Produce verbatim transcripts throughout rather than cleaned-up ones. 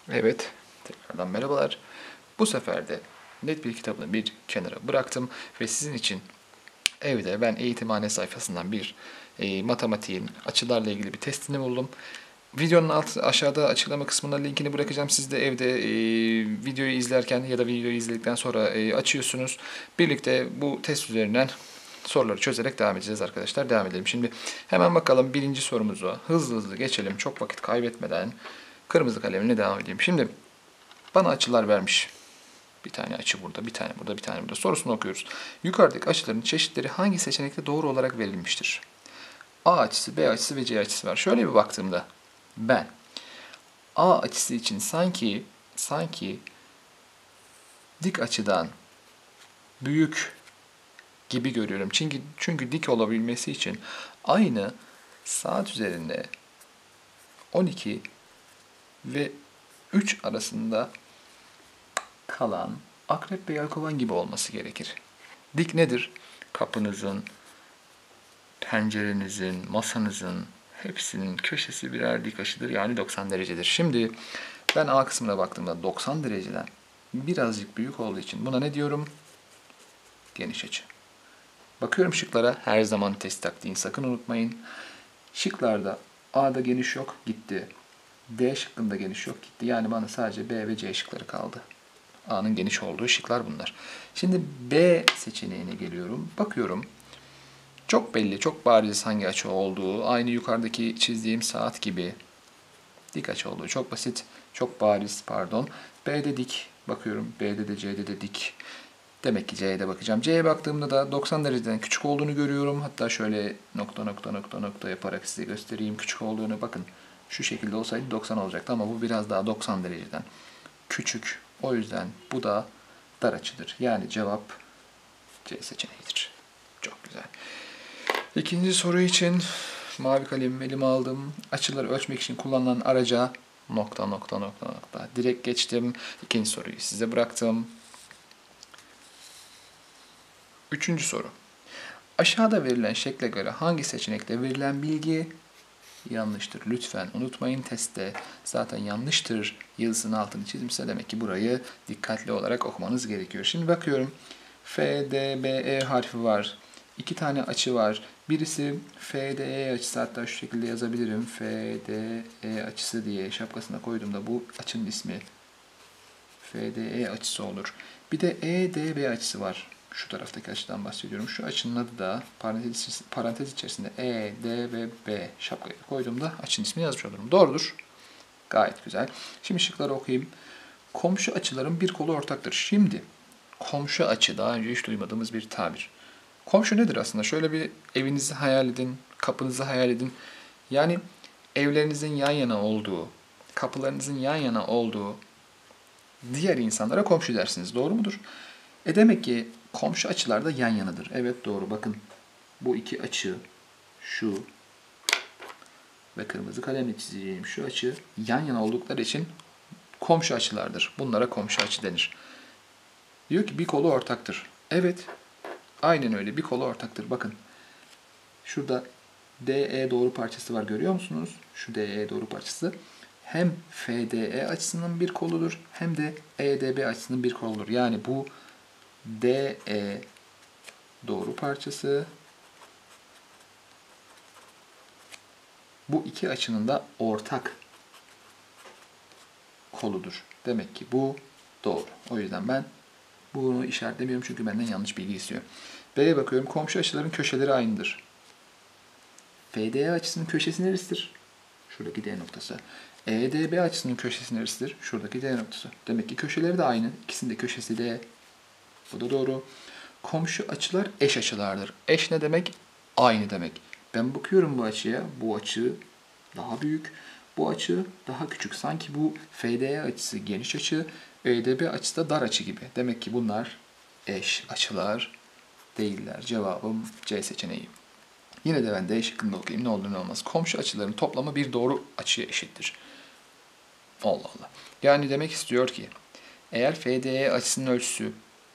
Evet, tekrardan merhabalar. Bu sefer de net bir kitabını bir kenara bıraktım ve sizin için evde ben eğitimhane sayfasından bir e, matematiğin açılarla ilgili bir testini buldum. Videonun alt aşağıda açıklama kısmına linkini bırakacağım. Siz de evde e, videoyu izlerken ya da videoyu izledikten sonra e, açıyorsunuz. Birlikte bu test üzerinden soruları çözerek devam edeceğiz arkadaşlar. Devam edelim. Şimdi hemen bakalım birinci sorumuza. Hızlı hızlı geçelim. Çok vakit kaybetmeden kırmızı kalemle devam edeyim. Şimdi bana açılar vermiş. Bir tane açı burada, bir tane burada, bir tane burada. Sorusunu okuyoruz. Yukarıdaki açıların çeşitleri hangi seçenekte doğru olarak verilmiştir? A açısı, B açısı ve C açısı var. Şöyle bir baktığımda ben A açısı için sanki sanki dik açıdan büyük gibi görüyorum. Çünkü çünkü dik olabilmesi için aynı saat üzerinde on iki ve üç arasında kalan akrep ve yelkovan gibi olması gerekir. Dik nedir? Kapınızın, pencerenizin, masanızın hepsinin köşesi birer dik açıdır. Yani doksan derecedir. Şimdi ben A kısmına baktığımda doksan dereceden birazcık büyük olduğu için buna ne diyorum? Geniş açı. Bakıyorum şıklara. Her zaman test taktiğini sakın unutmayın. Şıklarda A'da geniş yok, gitti. D şıkkında geniş yok, gitti. Yani bana sadece B ve C şıkları kaldı. A'nın geniş olduğu şıklar bunlar. Şimdi B seçeneğine geliyorum. Bakıyorum. Çok belli, çok bariz hangi açı olduğu. Aynı yukarıdaki çizdiğim saat gibi dik açı olduğu. Çok basit, çok bariz pardon. B'de dik. Bakıyorum. B'de de C'de de dik. Demek ki C'ye de bakacağım. C'ye baktığımda da doksan dereceden küçük olduğunu görüyorum. Hatta şöyle nokta nokta nokta nokta yaparak size göstereyim küçük olduğunu. Bakın şu şekilde olsaydı doksan olacaktı ama bu biraz daha doksan dereceden küçük. O yüzden bu da dar açıdır. Yani cevap C seçeneğidir. Çok güzel. İkinci soru için mavi kalemimi elime aldım. Açıları ölçmek için kullanılan araca nokta nokta nokta nokta. Direkt geçtim. İkinci soruyu size bıraktım. Üçüncü soru. Aşağıda verilen şekle göre hangi seçenekte verilen bilgi yanlıştır? Lütfen unutmayın, testte zaten yanlıştır yazısının altını çizmişse demek ki burayı dikkatli olarak okumanız gerekiyor. Şimdi bakıyorum. F, D, B, E harfi var. İki tane açı var. Birisi F D E açısı, hatta şu şekilde yazabilirim. F D E açısı diye şapkasına koyduğumda bu açının ismi F D E açısı olur. Bir de E D B açısı var. Şu taraftaki açıdan bahsediyorum. Şu açının adı da parantez, parantez içerisinde E, D ve B şapkaya koyduğumda açının ismini yazmış olurum. Doğrudur. Gayet güzel. Şimdi şıkları okuyayım. Komşu açıların bir kolu ortaktır. Şimdi komşu açı daha önce hiç duymadığımız bir tabir. Komşu nedir aslında? Şöyle bir evinizi hayal edin, kapınızı hayal edin. Yani evlerinizin yan yana olduğu, kapılarınızın yan yana olduğu diğer insanlara komşu dersiniz. Doğru mudur? E demek ki komşu açılar da yan yanadır. Evet doğru. Bakın bu iki açı, şu ve kırmızı kalemle çizeceğim şu açı yan yana oldukları için komşu açılardır. Bunlara komşu açı denir. Diyor ki bir kolu ortaktır. Evet. Aynen öyle. Bir kolu ortaktır. Bakın. Şurada D E doğru parçası var. Görüyor musunuz? Şu D E doğru parçası. Hem F D E açısının bir koludur hem de E D B açısının bir koludur. Yani bu D E doğru parçası bu iki açının da ortak koludur. Demek ki bu doğru. O yüzden ben bunu işaretlemiyorum çünkü benden yanlış bilgi istiyor. B'ye bakıyorum. Komşu açıların köşeleri aynıdır. F D E açısının köşesi neresidir? Şuradaki D noktası. E D B açısının köşesi neresidir? Şuradaki D noktası. Demek ki köşeleri de aynı. İkisinin de köşesi D. Bu da doğru. Komşu açılar eş açılardır. Eş ne demek? Aynı demek. Ben bakıyorum bu açıya. Bu açı daha büyük. Bu açı daha küçük. Sanki bu F D E açısı geniş açı, E D B açısı da dar açı gibi. Demek ki bunlar eş açılar değiller. Cevabım C seçeneği. Yine de ben D şıkkında okuyayım. Ne olur ne olmaz. Komşu açıların toplamı bir doğru açıya eşittir. Allah Allah. Yani demek istiyor ki eğer F D E açısının ölçüsü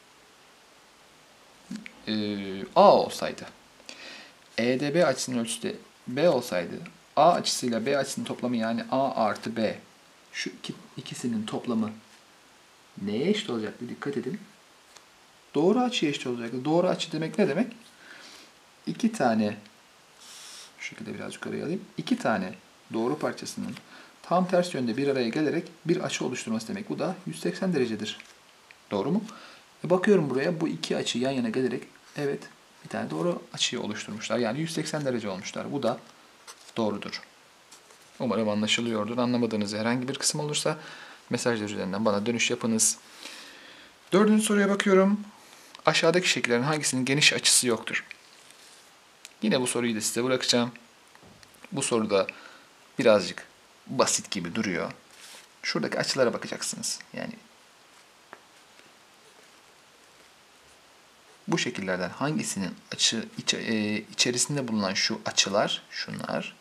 e, A olsaydı, E D B açısının ölçüsü de B olsaydı, A açısıyla B açısının toplamı yani A artı B Şu iki, ikisinin toplamı neye eşit olacaktı? Dikkat edin. Doğru açıya eşit olacaktı. Doğru açı demek ne demek? İki tane, şu şekilde biraz yukarıya alayım. İki tane doğru parçasının tam ters yönde bir araya gelerek bir açı oluşturması demek. Bu da yüz seksen derecedir. Doğru mu? E bakıyorum buraya, bu iki açı yan yana gelerek evet bir tane doğru açıyı oluşturmuşlar. Yani yüz seksen derece olmuşlar. Bu da doğrudur. Umarım anlaşılıyordur. Anlamadığınız herhangi bir kısım olursa mesajlar üzerinden bana dönüş yapınız. Dördüncü soruya bakıyorum. Aşağıdaki şekillerin hangisinin geniş açısı yoktur? Yine bu soruyu da size bırakacağım. Bu soruda birazcık basit gibi duruyor. Şuradaki açılara bakacaksınız. Yani bu şekillerden hangisinin açı iç, e, içerisinde bulunan şu açılar, şunlar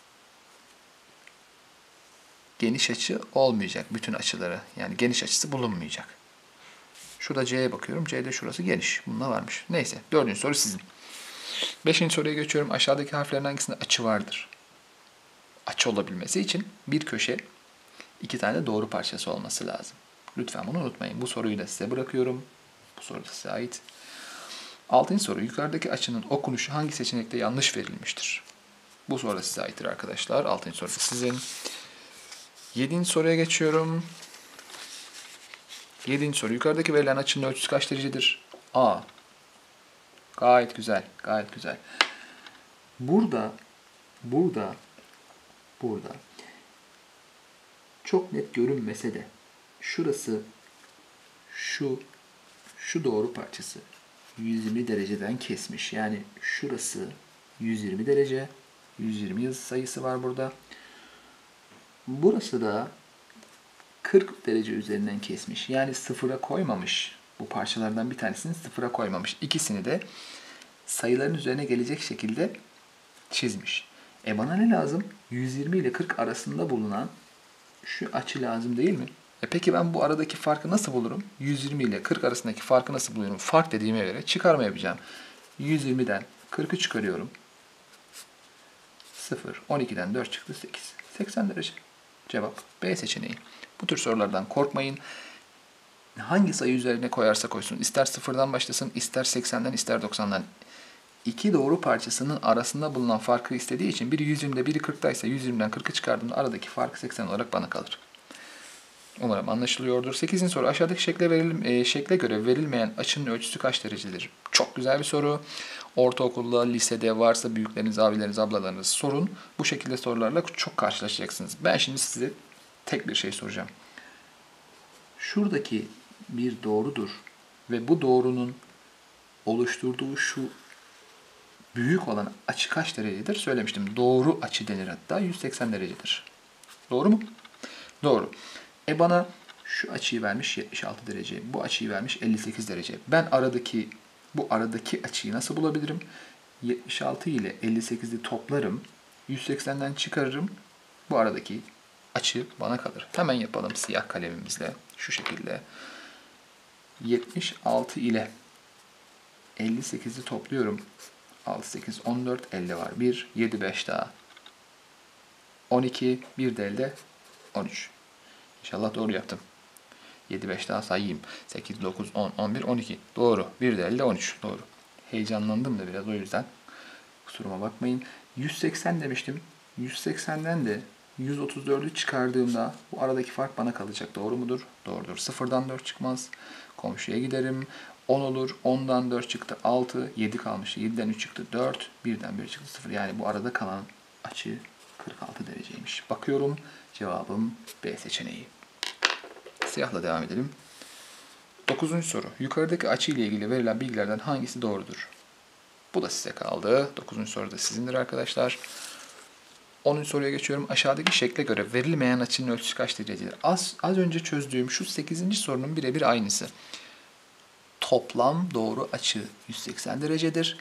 geniş açı olmayacak. Bütün açıları. Yani geniş açısı bulunmayacak. Şurada C'ye bakıyorum. C'de şurası geniş. Bunda varmış. Neyse. Dördüncü soru sizin. Beşinci soruya geçiyorum. Aşağıdaki harflerin hangisinde açı vardır? Açı olabilmesi için bir köşe, iki tane doğru parçası olması lazım. Lütfen bunu unutmayın. Bu soruyu da size bırakıyorum. Bu soru da size ait. Altıncı soru. Yukarıdaki açının okunuşu hangi seçenekte yanlış verilmiştir? Bu soru da size aittir arkadaşlar. Altıncı soru da sizin. Yedinci soruya geçiyorum. Yedinci soru. Yukarıdaki verilen açının ölçüsü kaç derecedir? A. Gayet güzel. Gayet güzel. Burada, burada, burada çok net görünmese de şurası, şu, şu doğru parçası yüz yirmi dereceden kesmiş. Yani şurası yüz yirmi derece. yüz yirmi yazı sayısı var burada. Burası da kırk derece üzerinden kesmiş. Yani sıfıra koymamış. Bu parçalardan bir tanesini sıfıra koymamış. İkisini de sayıların üzerine gelecek şekilde çizmiş. E bana ne lazım? yüz yirmi ile kırk arasında bulunan şu açı lazım değil mi? E peki ben bu aradaki farkı nasıl bulurum? yüz yirmi ile kırk arasındaki farkı nasıl buluyorum? Fark dediğime göre çıkarma yapacağım. yüz yirmiden kırkı çıkarıyorum. sıfır. on ikiden dört çıktı sekiz. seksen derece. Cevap B seçeneği. Bu tür sorulardan korkmayın. Hangi sayı üzerine koyarsa koysun. İster sıfırdan başlasın, ister seksenden, ister doksandan. İki doğru parçasının arasında bulunan farkı istediği için biri yüz yirmide, biri kırktaysa yüz yirmiden kırkı çıkardığımda aradaki fark seksen olarak bana kalır. Umarım anlaşılıyordur. sekizinci soru. Aşağıdaki şekle, verilim, e, şekle göre verilmeyen açının ölçüsü kaç derecedir? Çok güzel bir soru. Ortaokulda, lisede varsa büyükleriniz, abileriniz, ablalarınız sorun. Bu şekilde sorularla çok karşılaşacaksınız. Ben şimdi size tek bir şey soracağım. Şuradaki bir doğrudur ve bu doğrunun oluşturduğu şu büyük olan açı kaç derecedir? Söylemiştim. Doğru açı denir hatta. yüz seksen derecedir. Doğru mu? Doğru. E bana şu açıyı vermiş yetmiş altı derece. Bu açıyı vermiş elli sekiz derece. Ben aradaki bu aradaki açıyı nasıl bulabilirim? yetmiş altı ile elli sekizi toplarım. yüz seksenden çıkarırım. Bu aradaki açı bana kalır. Hemen yapalım siyah kalemimizle. Şu şekilde. yetmiş altı ile elli sekizi topluyorum. altı, sekiz, on dört, elli var. bir, yedi, beş daha. on iki, bir de elde on üç. İnşallah doğru yaptım. yedi, beş daha sayayım. sekiz, dokuz, on, on bir, on iki. Doğru. bir de elde on üç. Doğru. Heyecanlandım da biraz o yüzden. Kusuruma bakmayın. yüz seksen demiştim. yüz seksenden de yüz otuz dördü çıkardığımda bu aradaki fark bana kalacak. Doğru mudur? Doğrudur. sıfırdan dört çıkmaz. Komşuya giderim. on olur. ondan dört çıktı altı. yedi kalmıştı. yediden üç çıktı dört. birden bir çıktı sıfır. Yani bu arada kalan açı kırk altı dereceymiş. Bakıyorum. Cevabım B seçeneği. Siyahla devam edelim. dokuzuncu soru. Yukarıdaki açı ile ilgili verilen bilgilerden hangisi doğrudur? Bu da size kaldı. dokuzuncu soru da sizindir arkadaşlar. onuncu soruya geçiyorum. Aşağıdaki şekle göre verilmeyen açının ölçüsü kaç derecedir? Az, az önce çözdüğüm şu sekizinci sorunun birebir aynısı. Toplam doğru açı yüz seksen derecedir.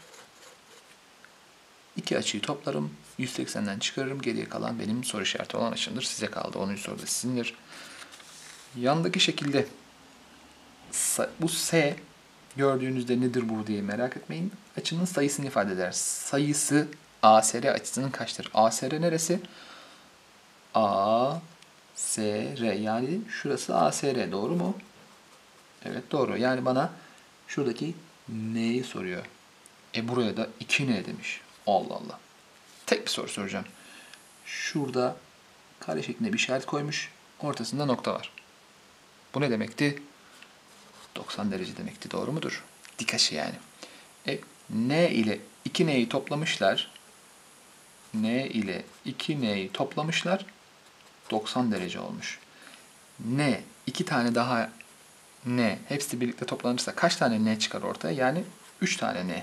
İki açıyı toplarım. yüz seksenden çıkarırım. Geriye kalan benim soru işareti olan açımdır. Size kaldı. onuncu soru da sizindir. Yandaki şekilde bu S gördüğünüzde nedir bu diye merak etmeyin. Açının sayısını ifade eder. Sayısı A S R açısının kaçtır? A S R neresi? A, S R. Yani şurası A S R. Doğru mu? Evet doğru. Yani bana şuradaki N'yi soruyor. E buraya da iki N demiş. Allah Allah. Tek bir soru soracağım. Şurada kare şeklinde bir işaret koymuş. Ortasında nokta var. Bu ne demekti? doksan derece demekti. Doğru mudur? Dik açı yani. E, N ile iki N'yi toplamışlar. N ile iki N'yi toplamışlar. doksan derece olmuş. N, iki tane daha N, hepsi birlikte toplanırsa kaç tane N çıkar ortaya? Yani üç tane N.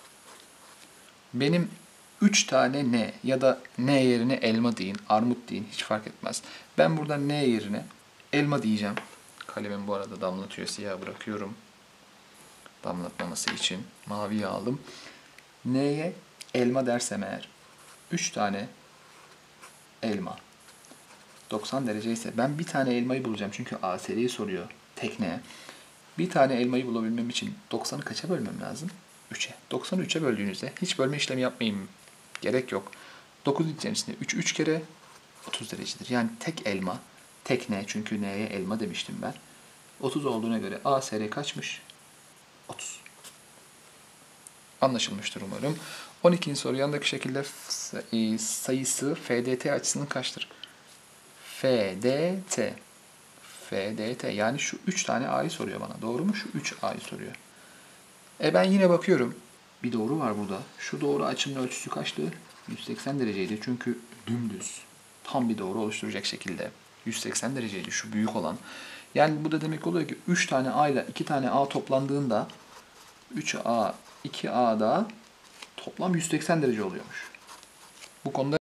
Benim üç tane N ya da N yerine elma deyin, armut deyin, hiç fark etmez. Ben burada N yerine elma diyeceğim. Kalemim bu arada damlatıyor, siyah bırakıyorum. Damlatmaması için maviyi aldım. N'ye elma dersem eğer, üç tane elma. doksan derece ise ben bir tane elmayı bulacağım. Çünkü A S R'yi soruyor tekneye. Bir tane elmayı bulabilmem için doksanı kaça bölmem lazım? üçe. doksanı üçe böldüğünüzde hiç bölme işlemi yapmayayım. Gerek yok. dokuz içerisinde üç, üç kere otuz derecedir. Yani tek elma, tek N, çünkü N'ye elma demiştim ben. otuz olduğuna göre A S R kaçmış? otuz. Anlaşılmıştır umarım. on ikinci soru yandaki şekilde sayısı F D T açısının kaçtır? F D T. F D T. Yani şu üç tane A'yı soruyor bana. Doğru mu? Şu üç A'yı soruyor. E ben yine bakıyorum. Bir doğru var burada. Şu doğru açının ölçüsü kaçtı? yüz seksen dereceydi. Çünkü dümdüz. Tam bir doğru oluşturacak şekilde. yüz seksen dereceydi şu büyük olan. Yani bu da demek oluyor ki üç tane A ile iki tane A toplandığında üç A, iki A'da toplam yüz seksen derece oluyormuş. Bu konuda